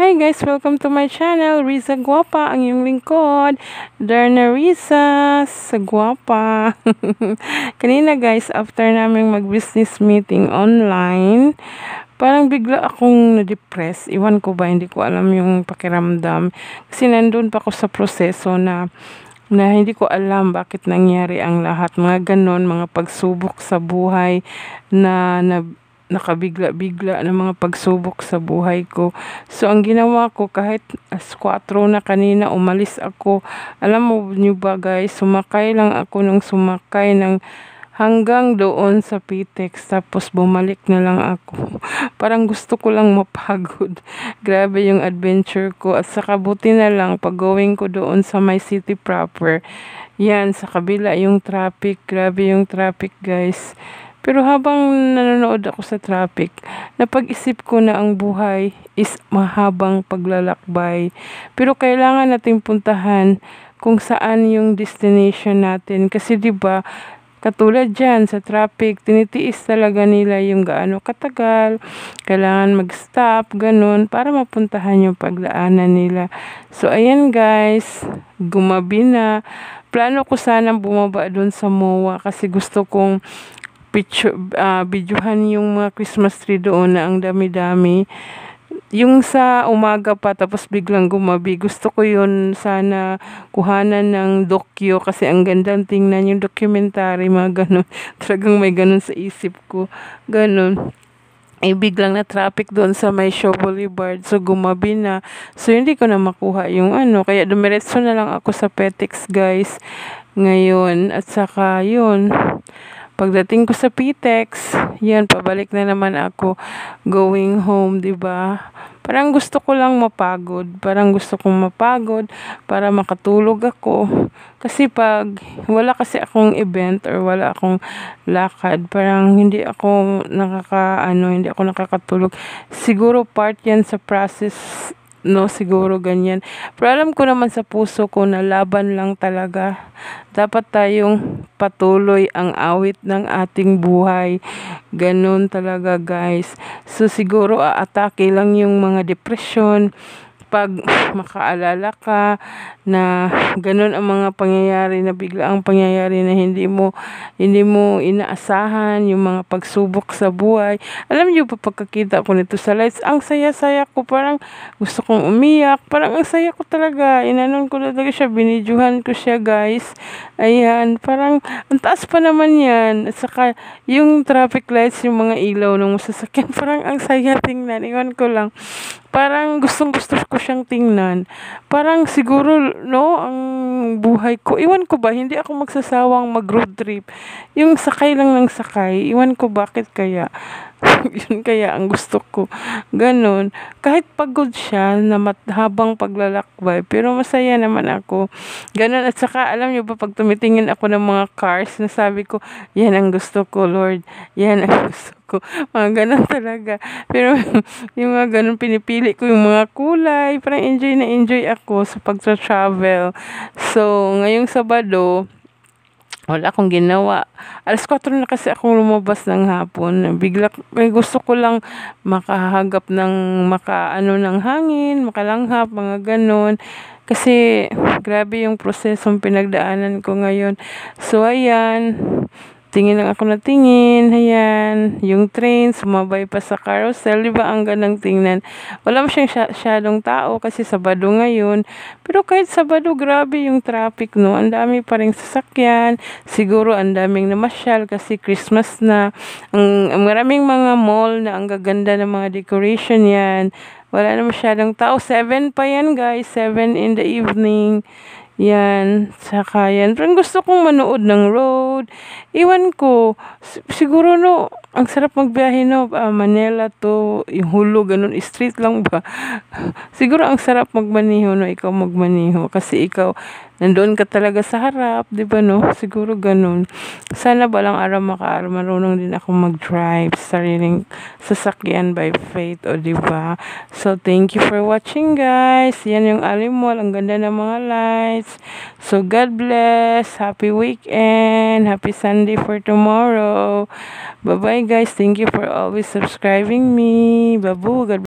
Hi guys! Welcome to my channel, Riza Guapa, ang iyong lingkod, Darna Riza sa Guapa. Kanina guys, after naming mag-business meeting online, parang bigla akong na-depress. Iwan ko ba, hindi ko alam yung pakiramdam. Kasi nandun pa ako sa proseso na hindi ko alam bakit nangyari ang lahat. Mga ganon, mga pagsubok sa buhay na nakabigla-bigla ng mga pagsubok sa buhay ko. So, ang ginawa ko, kahit 4 na kanina, umalis ako. Alam mo nyo ba guys, sumakay lang ako ng sumakay ng hanggang doon sa PTEX. Tapos bumalik na lang ako. Parang gusto ko lang mapagod. Grabe yung adventure ko. At saka buti na lang, pag going ko doon sa my city proper, yan, sa kabila yung traffic. Grabe yung traffic guys. Pero habang nanonood ako sa traffic, napag-isip ko na ang buhay is mahabang paglalakbay. Pero kailangan nating puntahan kung saan yung destination natin. Kasi 'di ba, katulad dyan sa traffic, tinitiis talaga nila yung gaano katagal. Kailangan mag-stop, ganun, para mapuntahan yung pagdaanan nila. So, ayan guys, gumabi na. Plano ko sanang bumaba dun sa MOA kasi gusto kong videohan yung mga Christmas tree doon na ang dami-dami. Yung sa umaga pa tapos biglang gumabi, gusto ko yun sana kuhanan ng dokyo kasi ang gandang tingnan yung documentary, mga ganun. Talagang may ganun sa isip ko. Ganun. Biglang na traffic doon sa may Shaw Boulevard. So, gumabi na. So, hindi ko na makuha yung ano. Kaya dumiretso na lang ako sa PTEX guys ngayon. At saka yun, pagdating ko sa PTEX, yan, pabalik na naman ako going home, 'di ba? Parang gusto ko lang mapagod. Parang gusto kong mapagod para makatulog ako. Kasi pag wala kasi akong event or wala akong lakad, parang hindi ako nakakatulog. Siguro part yan sa process, no, siguro ganyan. Pero alam ko naman sa puso ko na laban lang talaga. Dapat tayong patuloy ang awit ng ating buhay. Ganun talaga guys. So siguro aatake lang yung mga depression pag makaalala ka na ganun ang mga pangyayari, na bigla ang pangyayari na hindi mo inaasahan, yung mga pagsubok sa buhay. Alam niyo pa, pagkakita ko nito sa lights, ang saya-saya ko, parang gusto kong umiyak, parang ang saya ko talaga. Inanon ko talaga siya, binidyohan ko siya guys. Ayan, parang ang taas pa naman yan. At saka yung traffic lights, yung mga ilaw ng sasakyan, parang ang saya tingnan. Iwan ko lang, parang gustong-gusto ko siyang tingnan. Parang siguro, no, ang buhay ko, iwan ko ba, hindi ako magsasawang mag-road trip. Yung sakay lang ng sakay, iwan ko bakit kaya. Yun kaya ang gusto ko. Ganon. Kahit pagod siya na habang paglalakbay, pero masaya naman ako. Ganon. At saka, alam niyo ba, pag tumitingin ako ng mga cars, nasabi ko, yan ang gusto ko, Lord. Yan ang gusto ko. Mga ganon talaga. Pero, yung mga ganon, pinipili ko yung mga kulay. Parang enjoy na enjoy ako sa pagtra-travel. So, ngayong Sabado, wala akong ginawa. 4:00 na kasi akong lumabas ng hapon. Bigla, gusto ko lang makahagap ng ng hangin, makalanghap, mga ganon. Kasi grabe yung prosesong pinagdaanan ko ngayon. So ayan, tingin lang ako na tingin, ayan, yung train, sumabay pa sa carousel, di ba ang ganang tingnan. Wala masyang syadong tao kasi Sabado ngayon. Pero kahit Sabado, grabe yung traffic, no? Ang dami pa ring sasakyan, siguro ang daming namasyal kasi Christmas na. Ang maraming mga mall na ang gaganda ng mga decoration yan. Wala na masyadong tao. 7 pa yan guys, 7 in the evening. Yan, saka yan. Pero gusto kong manood ng road. Iwan ko, siguro no, ang sarap magbiyahe no, Manila to yung Hulo, ganun, street lang ba? Siguro ang sarap magmaniho no, ikaw magmaniho. Kasi ikaw, nandoon ka talaga sa harap, di ba no? Siguro ganun. Sana balang araw marunong din ako mag-drive sa sariling sasakyan by faith, o di ba? So, thank you for watching guys. Yan yung Alimol, ang ganda ng mga lights. So, God bless. Happy weekend. Happy Sunday for tomorrow. Bye-bye guys. Thank you for always subscribing me. Babu. God